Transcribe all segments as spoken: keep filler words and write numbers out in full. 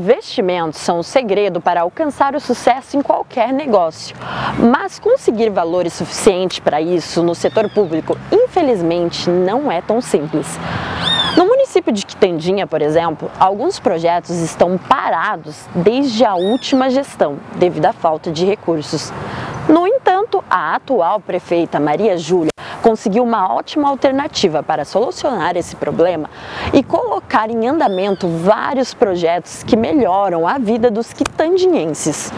Investimentos são o segredo para alcançar o sucesso em qualquer negócio, mas conseguir valores suficientes para isso no setor público, infelizmente, não é tão simples. No município de Quitandinha, por exemplo, alguns projetos estão parados desde a última gestão, devido à falta de recursos. No entanto, a atual prefeita Maria Júlia conseguiu uma ótima alternativa para solucionar esse problema e colocar em andamento vários projetos que melhoram a vida dos quitandinhenses.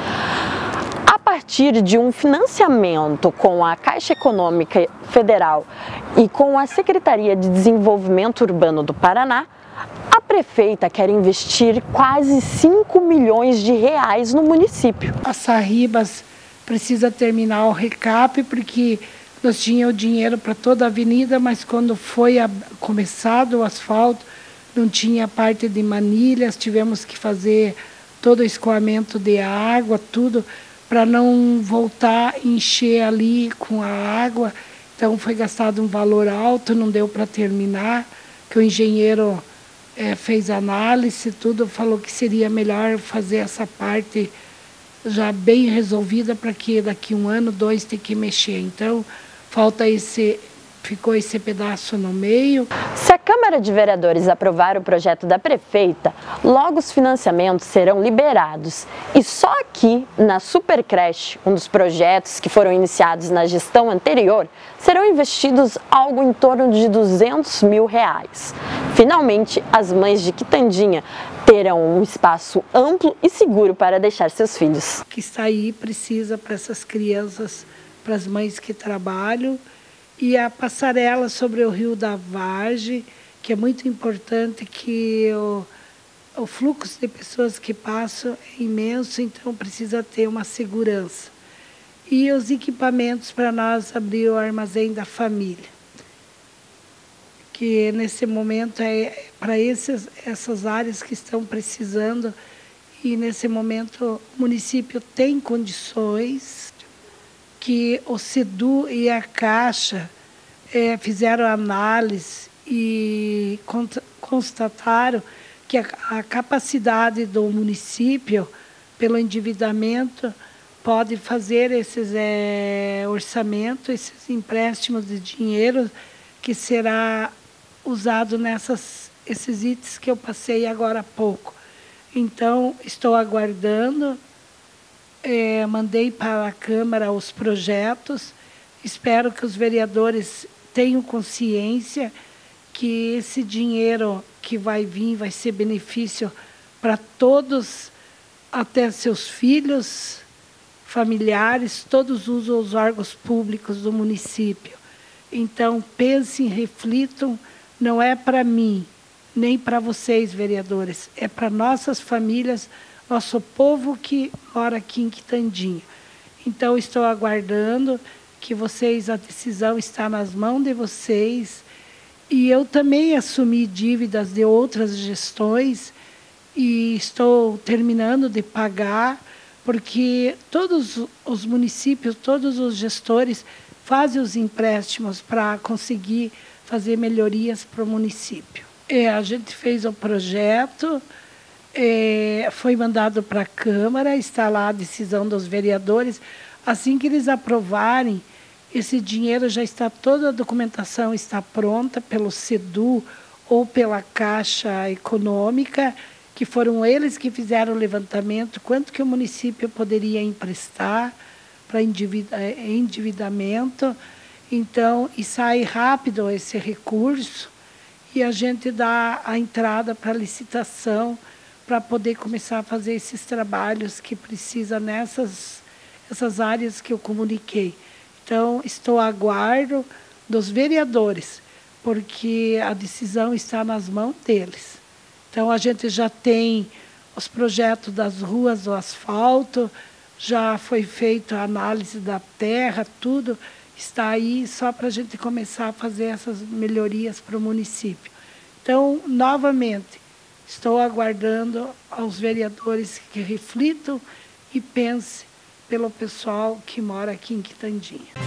A partir de um financiamento com a Caixa Econômica Federal e com a Secretaria de Desenvolvimento Urbano do Paraná, a prefeita quer investir quase cinco milhões de reais no município. A Sarribas precisa terminar o recap porque nós tínhamos o dinheiro para toda a avenida, mas quando foi começado o asfalto, não tinha parte de manilhas, tivemos que fazer todo o escoamento de água, tudo, para não voltar a encher ali com a água. Então foi gastado um valor alto, não deu para terminar, que o engenheiro é, fez análise, tudo, falou que seria melhor fazer essa parte já bem resolvida, para que daqui um ano, dois, tem que mexer. Então, falta esse, ficou esse pedaço no meio. Se a Câmara de Vereadores aprovar o projeto da prefeita, logo os financiamentos serão liberados. E só aqui, na Supercreche, um dos projetos que foram iniciados na gestão anterior, serão investidos algo em torno de duzentos mil reais. Finalmente, as mães de Quitandinha terão um espaço amplo e seguro para deixar seus filhos. Que está aí precisa para essas crianças, para as mães que trabalham, e a passarela sobre o Rio da Vargem, que é muito importante, que o, o fluxo de pessoas que passam é imenso, então precisa ter uma segurança. E os equipamentos para nós abrir o armazém da família, que nesse momento é para essas áreas que estão precisando, e nesse momento o município tem condições, que o SEDU e a Caixa é, fizeram análise e constataram que a, a capacidade do município, pelo endividamento, pode fazer esses é, orçamentos, esses empréstimos de dinheiro, que será usado nessas esses itens que eu passei agora há pouco. Então, estou aguardando, é, mandei para a Câmara os projetos, espero que os vereadores tenham consciência que esse dinheiro que vai vir vai ser benefício para todos, até seus filhos, familiares, todos usam os órgãos públicos do município. Então, pensem, reflitam, não é para mim, nem para vocês, vereadores, é para nossas famílias, nosso povo que mora aqui em Quitandinha. Então, estou aguardando que vocês, a decisão está nas mãos de vocês, e eu também assumi dívidas de outras gestões, e estou terminando de pagar, porque todos os municípios, todos os gestores fazem os empréstimos para conseguir fazer melhorias para o município. É, a gente fez o projeto, é, foi mandado para a Câmara, está lá a decisão dos vereadores. Assim que eles aprovarem, esse dinheiro já está, toda a documentação está pronta pelo SEDU ou pela Caixa Econômica, que foram eles que fizeram o levantamento, quanto que o município poderia emprestar para endividamento. Então, e sai rápido esse recurso, e a gente dá a entrada para a licitação, para poder começar a fazer esses trabalhos que precisa nessas essas áreas que eu comuniquei. Então, estou a aguardo dos vereadores, porque a decisão está nas mãos deles. Então, a gente já tem os projetos das ruas, o asfalto, já foi feita a análise da terra, tudo está aí só para a gente começar a fazer essas melhorias para o município. Então, novamente, estou aguardando aos vereadores que reflitam e pensem pelo pessoal que mora aqui em Quitandinha.